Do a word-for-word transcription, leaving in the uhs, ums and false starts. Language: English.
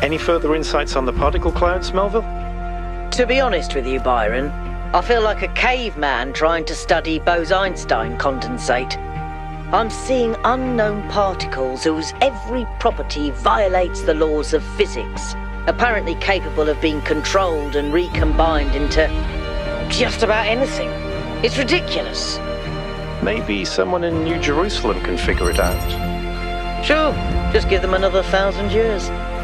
Any further insights on the particle clouds, Melville? To be honest with you, Byron, I feel like a caveman trying to study Bose-Einstein condensate. I'm seeing unknown particles whose every property violates the laws of physics, apparently capable of being controlled and recombined into just about anything. It's ridiculous. Maybe someone in New Jerusalem can figure it out. Sure, just give them another thousand years.